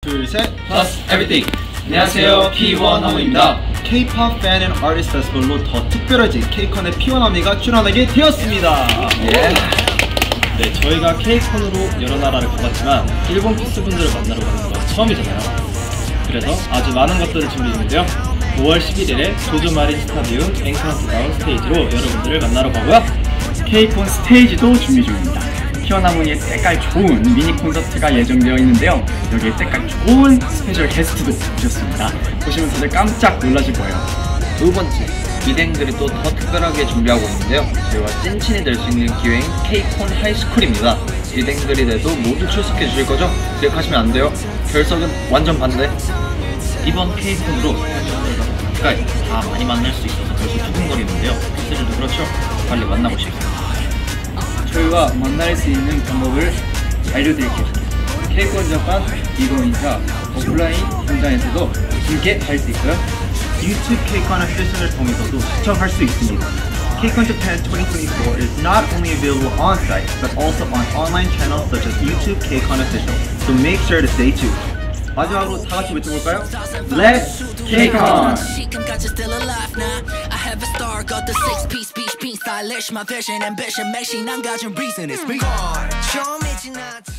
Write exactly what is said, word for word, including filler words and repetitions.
둘, 셋. Plus Everything. 안녕하세요, 피원 하모입니다. K-팝 팬 앤 아티스트 페스티벌로 더 특별해진 케이콘의 피원 하모가 출연하게 되었습니다. 예. 네, 저희가 케이콘으로 여러 나라를 가봤지만 일본 피스분들을 만나러 가는 건 처음이잖아요. 그래서 아주 많은 것들을 준비했는데요. 오월 십일일에 조조마린 스타디움 엔카운트다운 스테이지로 여러분들을 만나러 가고요. 케이콘 스테이지도 준비 중입니다. 피어나무니의 때깔 좋은 미니 콘서트가 예정되어 있는데요. 여기에 때깔 좋은 스페셜 게스트도 오셨습니다. 보시면 다들 깜짝 놀라실 거예요. 두 번째, 미대생들이 또 더 특별하게 준비하고 있는데요. 저희와 찐친이 될 수 있는 기회인 케이콘 하이스쿨입니다. 미대생들이 돼도 모두 출석해 주실 거죠? 기억하시면 안 돼요. 결석은 완전 반대. 이번 케이콘으로 팬분들과 가까이 다 많이 만날 수 있어서 벌써 두근거리는데요. 팬들도 그렇죠? 빨리 만나보시죠. 저희와 만날 수 있는 방법을 알려드릴게요. 케이콘 자판 이천이십사 오프라인 현장에서도 함께 할 수 있고요. 유튜브 케이콘 어피셜을 통해서도 시청할 수 있습니다. 케이콘 Japan twenty twenty-four is not only available on site, but also on online channels such as YouTube KCON Official. So make sure to stay tuned. 마지막으로 다 같이 외쳐볼까요? Let's KCON! stylish, my vision, ambition, machine, I'm got your reason, it's me.